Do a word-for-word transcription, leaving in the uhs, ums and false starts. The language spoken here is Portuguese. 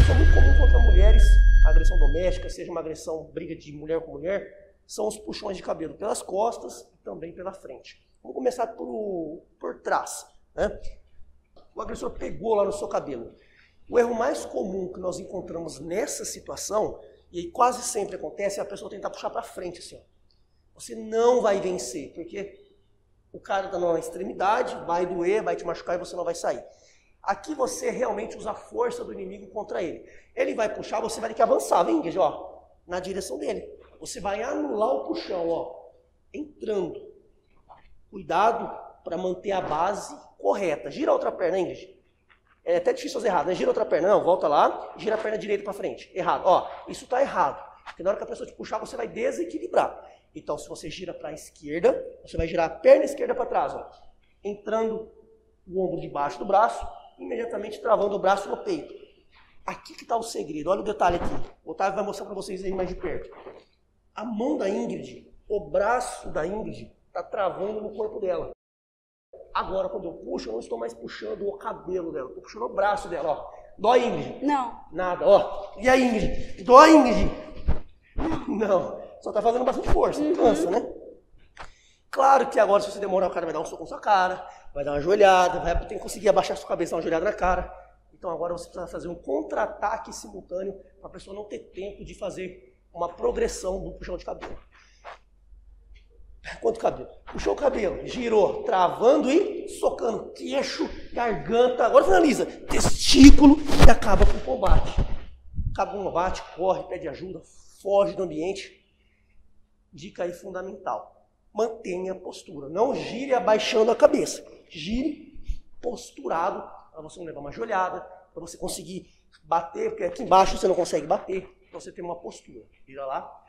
agressão muito comum contra mulheres, agressão doméstica, seja uma agressão, briga de mulher com mulher, são os puxões de cabelo pelas costas e também pela frente. Vamos começar por, por trás, né? O agressor pegou lá no seu cabelo. O erro mais comum que nós encontramos nessa situação, e quase sempre acontece, é a pessoa tentar puxar para frente assim, ó. Você não vai vencer, porque o cara está na extremidade, vai doer, vai te machucar e você não vai sair. Aqui você realmente usa a força do inimigo contra ele. Ele vai puxar, você vai ter que avançar, vem, Ingrid, ó, na direção dele. Você vai anular o puxão, ó, entrando. Cuidado para manter a base correta. Gira a outra perna, Ingrid. É até difícil fazer errado, né? Gira a outra perna, não, volta lá, gira a perna direita para frente. Errado, ó, isso está errado. Porque na hora que a pessoa te puxar, você vai desequilibrar. Então, se você gira para a esquerda, você vai girar a perna esquerda para trás, ó, entrando o ombro debaixo do braço, imediatamente travando o braço no peito. Aqui que está o segredo, olha o detalhe aqui. O Otávio vai mostrar para vocês aí mais de perto. A mão da Ingrid, o braço da Ingrid, está travando no corpo dela. Agora, quando eu puxo, eu não estou mais puxando o cabelo dela, estou puxando o braço dela, ó. Dói, Ingrid? Não. Nada, ó. E aí, Ingrid? Dói, Ingrid? Não. Só tá fazendo bastante força, uhum. Cansa, né? Claro que agora, se você demorar, o cara vai dar um soco na sua cara, vai dar uma joelhada, vai ter que conseguir abaixar a sua cabeça, dar uma joelhada na cara. Então agora você precisa fazer um contra-ataque simultâneo para a pessoa não ter tempo de fazer uma progressão do puxão de cabelo. Quanto cabelo? Puxou o cabelo, girou, travando e socando queixo, garganta, agora finaliza, testículo e acaba com o combate. Acaba com o combate, corre, pede ajuda, foge do ambiente. Dica aí fundamental, mantenha a postura, não gire abaixando a cabeça, gire posturado, para você não levar uma joelhada, para você conseguir bater, porque aqui embaixo você não consegue bater, para você ter uma postura. Vira lá.